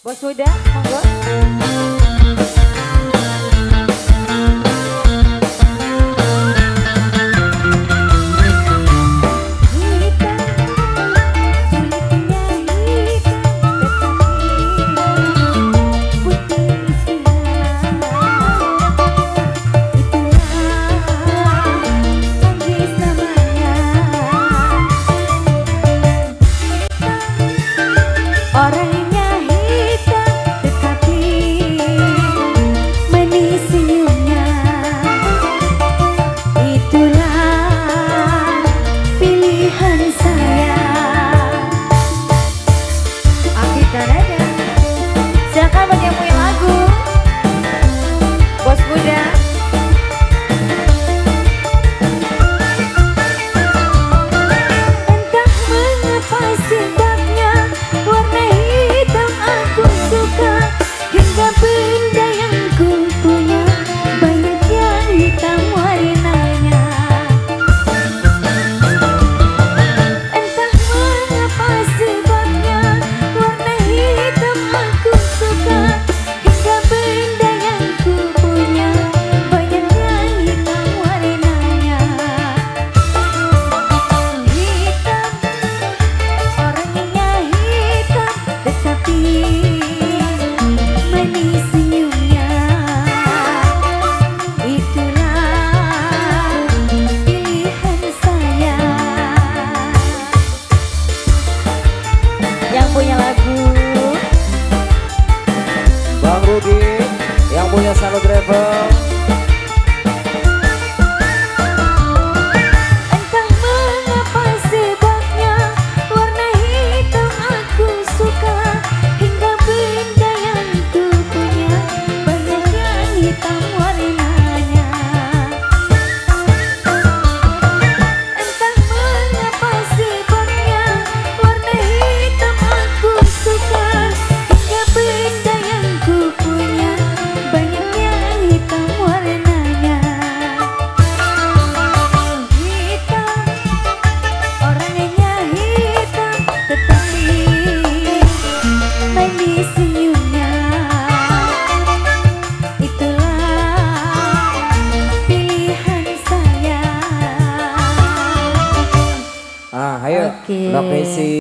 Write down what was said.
Bos Huda, monggo. Orangnya hitam tetapi manis senyumnya. Itulah pilihan saya. Aktif dan ada. Silakan buat yang punya lagu. Bos Huda. Entah mengapa sebabnya warna hitam aku suka, hingga benda yang ku punya banyak yang hitam warnanya. Entah mengapa sebabnya warna hitam aku suka, hingga benda yang ku punya banyak yang hitam warnanya. Hitam, orangnya hitam tetapi manis senyumnya. Itulah pilihan saya. Yang punya lagu. Bang Rudi yang punya Salo Travel. Entah mengapa sebabnya warna hitam aku suka, hingga benda yang ku punya banyak yang hitam warnanya. Entah mengapa sebabnya warna hitam aku suka, hingga benda yang ku punya banyak yang hitam warnanya. Hitam, orangnya hitam tetapi manis senyumnya. Itulah pilihan saya. Ayo, Oke. lokasi.